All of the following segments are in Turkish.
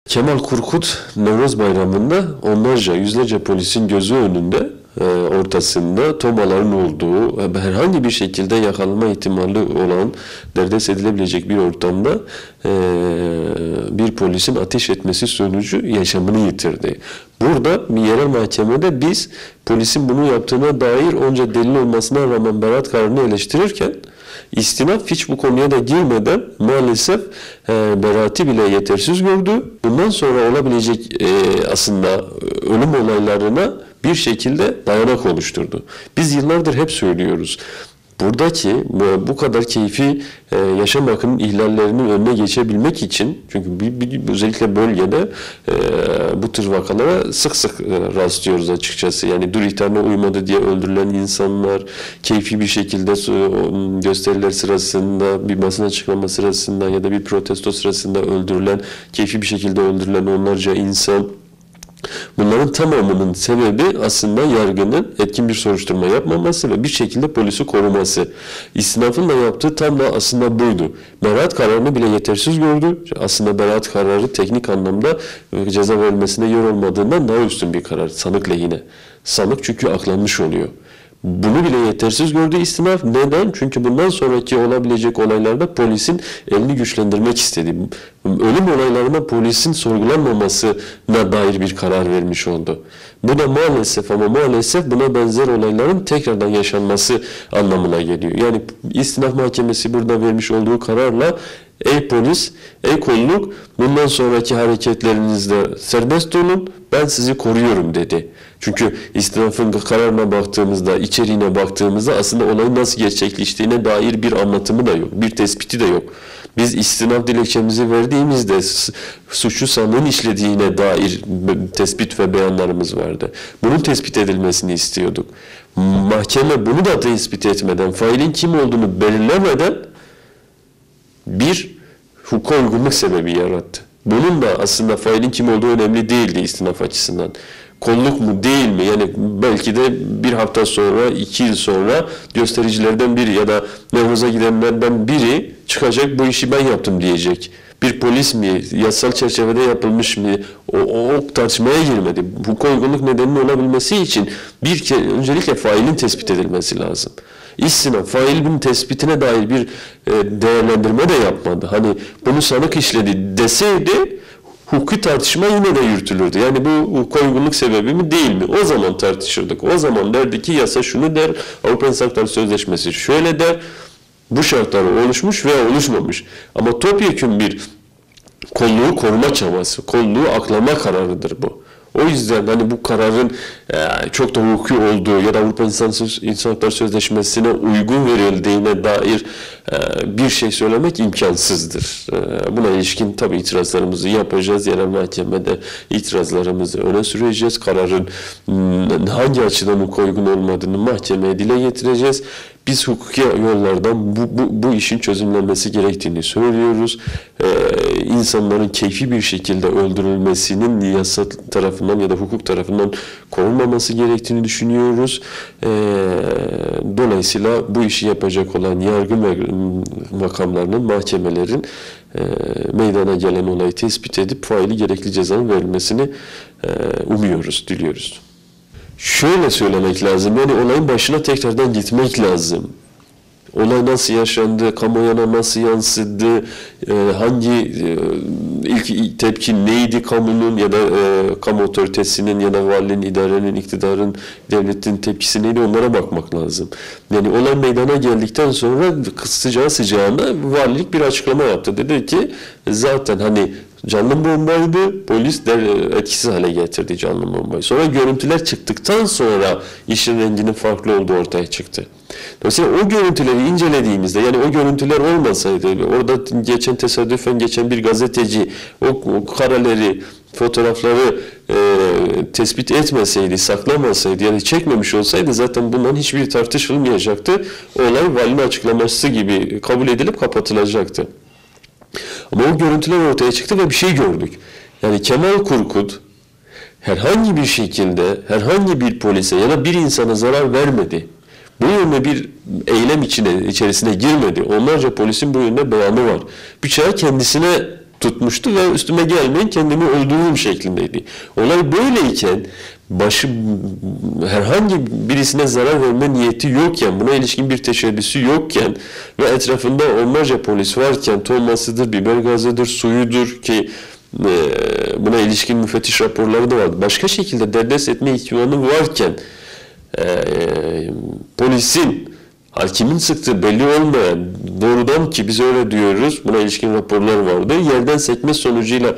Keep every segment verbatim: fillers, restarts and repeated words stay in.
Kemal Korkut Nevruz Bayramı'nda onlarca, yüzlerce polisin gözü önünde, e, ortasında tomaların olduğu, e, herhangi bir şekilde yakalanma ihtimali olan, derdest edilebilecek bir ortamda e, bir polisin ateş etmesi sonucu yaşamını yitirdi. Burada bir yerel mahkemede biz polisin bunu yaptığına dair onca delil olmasına rağmen beraat kararını eleştirirken, İstinaf hiç bu konuya da girmeden maalesef e, beraati bile yetersiz gördü. Bundan sonra olabilecek e, aslında ölüm olaylarına bir şekilde dayanak oluşturdu. Biz yıllardır hep söylüyoruz. Buradaki bu kadar keyfi e, yaşam hakkının ihlallerinin önüne geçebilmek için, çünkü bir, bir, özellikle bölgede e, bu tür vakalara sık sık e, rastlıyoruz açıkçası. Yani dur ihtarına uymadı diye öldürülen insanlar, keyfi bir şekilde e, gösteriler sırasında, bir basın açıklama sırasında ya da bir protesto sırasında öldürülen, keyfi bir şekilde öldürülen onlarca insan. Bunların tamamının sebebi aslında yargının etkin bir soruşturma yapmaması ve bir şekilde polisi koruması. İstinafın da yaptığı tam da aslında buydu. Beraat kararını bile yetersiz gördü. Aslında beraat kararı teknik anlamda ceza verilmesine yer olmadığından daha üstün bir karar sanık lehine. Sanık çünkü aklanmış oluyor. Bunu bile yetersiz gördü istinaf. Neden? Çünkü bundan sonraki olabilecek olaylarda polisin elini güçlendirmek istedi. Ölüm olaylarında polisin sorgulanmamasına dair bir karar vermiş oldu. Bu da maalesef ama maalesef buna benzer olayların tekrardan yaşanması anlamına geliyor. Yani istinaf mahkemesi burada vermiş olduğu kararla ey polis, ey kolluk, bundan sonraki hareketlerinizde serbest olun, ben sizi koruyorum dedi. Çünkü istinafın kararına baktığımızda, içeriğine baktığımızda aslında olayın nasıl gerçekleştiğine dair bir anlatımı da yok, bir tespiti de yok. Biz istinaf dilekçemizi verdiğimizde suçlu sanığın işlediğine dair tespit ve beyanlarımız vardı. Bunun tespit edilmesini istiyorduk. Mahkeme bunu da tespit etmeden, failin kim olduğunu belirlemeden bir hukuka uygunluk sebebi yarattı. Bunun da aslında failin kim olduğu önemli değildi istinaf açısından. Kolluk mu değil mi? Yani belki de bir hafta sonra, iki yıl sonra göstericilerden biri ya da Nevruz'a gidenlerden biri çıkacak, bu işi ben yaptım diyecek. Bir polis mi, yasal çerçevede yapılmış mı, o, o tartışmaya girmedi. Hukuka uygunluk nedeninin olabilmesi için bir kere öncelikle failin tespit edilmesi lazım. İstinaf, failin tespitine dair bir e, değerlendirme de yapmadı. Hani bunu sanık işledi deseydi, hukuki tartışma yine de yürütülürdü. Yani bu hukuka uygunluk sebebi mi değil mi? O zaman tartışırdık. O zaman derdi ki yasa şunu der, Avrupa İnsan Hakları Sözleşmesi şöyle der, bu şartlar oluşmuş veya oluşmamış. Ama topyekün bir kolluğu koruma çabası, kolluğu aklama kararıdır bu. O yüzden hani bu kararın e, çok da hukuki olduğu ya da Avrupa İnsan, İnsan Hakları Sözleşmesi'ne uygun verildiğine dair e, bir şey söylemek imkansızdır. E, buna ilişkin tabii itirazlarımızı yapacağız. Yerel mahkemede itirazlarımızı öne süreceğiz. Kararın m, hangi açıdan hukuka uygun olmadığını mahkemeye dile getireceğiz. Biz hukuki yollardan bu, bu, bu işin çözümlenmesi gerektiğini söylüyoruz. Ee, insanların keyfi bir şekilde öldürülmesinin yasa tarafından ya da hukuk tarafından korunmaması gerektiğini düşünüyoruz. Ee, dolayısıyla bu işi yapacak olan yargı makamlarının, mahkemelerin e, meydana gelen olayı tespit edip faili gerekli cezanın verilmesini e, umuyoruz, diliyoruz. Şöyle söylemek lazım, yani olayın başına tekrardan gitmek lazım. Olay nasıl yaşandı, kamuoyuna nasıl yansıdı, e, hangi e, ilk tepki neydi kamunun ya da e, kamu otoritesinin ya da valinin, idarenin, iktidarın, devletin tepkisi neydi, onlara bakmak lazım. Yani olay meydana geldikten sonra sıcağı sıcağına valilik bir açıklama yaptı. Dedi ki zaten hani canlı bombaydı, polis de etkisiz hale getirdi canlı bombayı. Sonra görüntüler çıktıktan sonra işin renginin farklı olduğu ortaya çıktı. Dolayısıyla o görüntüleri incelediğimizde, yani o görüntüler olmasaydı, orada geçen tesadüfen geçen bir gazeteci o, o kareleri, fotoğrafları e, tespit etmeseydi, saklamasaydı, yani çekmemiş olsaydı zaten bundan hiçbir tartışılmayacaktı. Olay valinin açıklaması gibi kabul edilip kapatılacaktı. Ama o görüntüler ortaya çıktı ve bir şey gördük. Yani Kemal Korkut herhangi bir şekilde herhangi bir polise ya da bir insana zarar vermedi. Bu yönde bir eylem içine, içerisine girmedi. Onlarca polisin bu yönde beyanı var. Bıçağı kendisine tutmuştu ve üstüme gelmeyin kendimi öldürürüm şeklindeydi. Olay böyleyken başı herhangi birisine zarar verme niyeti yokken, buna ilişkin bir teşebbüsü yokken ve etrafında onlarca polis varken tohmasıdır, biber gazıdır, suyudur ki e, buna ilişkin müfettiş raporları da vardı. Başka şekilde derdest etme ihtimali varken e, polisin hakimin sıktığı belli olmayan doğrudan ki biz öyle diyoruz, buna ilişkin raporlar vardı. Yerden sekme sonucuyla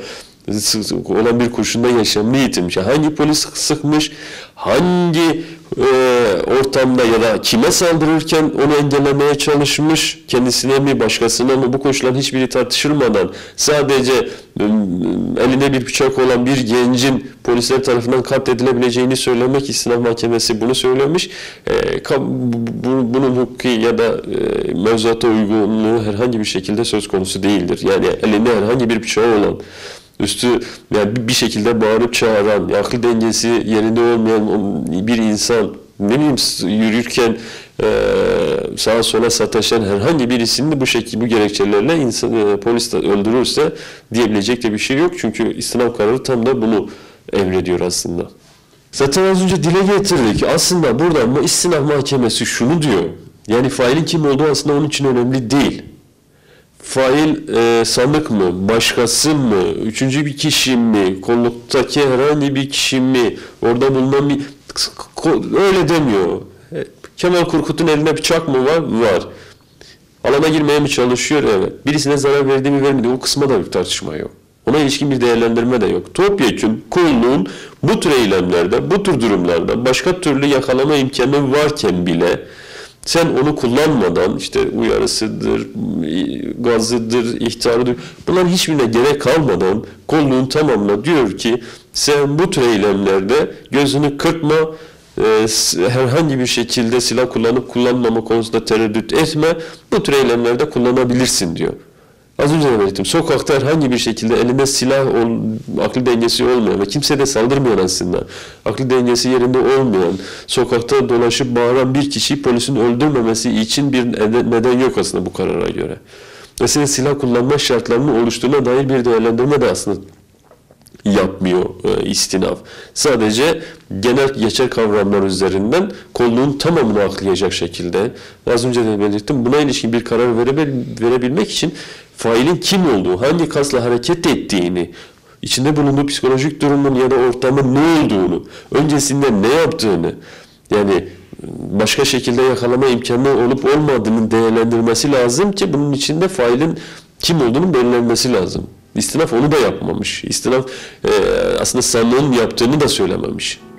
olan bir kurşunda yaşamını yitirmiş. Hangi polis sıkmış, hangi e, ortamda ya da kime saldırırken onu engellemeye çalışmış, kendisine mi başkasına mı, bu koşulların hiçbiri tartışılmadan sadece e, elinde bir bıçak olan bir gencin polisler tarafından katledilebileceğini söylemek, İstinaf Mahkemesi bunu söylemiş. E, bu, bunun hukuki ya da e, mevzuata uygunluğu herhangi bir şekilde söz konusu değildir. Yani elinde herhangi bir bıçağı olan, üstü yani bir şekilde bağırıp çağıran, aklı dengesi yerinde olmayan bir insan, ne bileyim yürürken e, sağa sola sataşan herhangi birisini bu şekilde bu gerekçelerle insan, e, polis öldürürse diyebilecek de bir şey yok. Çünkü istinaf kararı tam da bunu emrediyor aslında. Zaten az önce dile getirdik. Aslında burada istinaf mahkemesi şunu diyor. Yani failin kim olduğu aslında onun için önemli değil. Fail e, sanık mı, başkası mı, üçüncü bir kişi mi, kolluktaki herhangi bir kişi mi, orada bulunan bir... Öyle demiyor. E, Kemal Korkut'un elinde bıçak mı var? Var. Alana girmeye mi çalışıyor? Evet. Birisine zarar verdi mi vermedi mi? O kısma da bir tartışma yok. Ona ilişkin bir değerlendirme de yok. Topyekün kolluğun bu tür eylemlerde, bu tür durumlarda başka türlü yakalama imkanı varken bile sen onu kullanmadan işte uyarısıdır, gazıdır, ihtarıdır, bunların hiçbirine gerek kalmadan kolluğun tamamına diyor ki sen bu tür eylemlerde gözünü kırpma, e, herhangi bir şekilde silah kullanıp kullanmama konusunda tereddüt etme, bu tür eylemlerde kullanabilirsin diyor. Az önce de belirttim. Sokakta herhangi bir şekilde elinde silah, ol, aklı dengesi olmayan ve kimseye de saldırmayan aslında, aklı dengesi yerinde olmayan, sokakta dolaşıp bağıran bir kişiyi polisin öldürmemesi için bir neden yok aslında bu karara göre. Mesela silah kullanma şartlarının oluştuğuna dair bir değerlendirme de aslında yapmıyor e, istinaf. Sadece genel geçer kavramlar üzerinden kolluğun tamamını aklayacak şekilde, az önce de belirttim, buna ilişkin bir karar verebilmek için failin kim olduğu, hangi kasla hareket ettiğini, içinde bulunduğu psikolojik durumun ya da ortamın ne olduğunu, öncesinde ne yaptığını, yani başka şekilde yakalama imkanı olup olmadığının değerlendirmesi lazım ki bunun içinde failin kim olduğunun belirlenmesi lazım. İstinaf onu da yapmamış. İstinaf e, aslında sanığın yaptığını da söylememiş.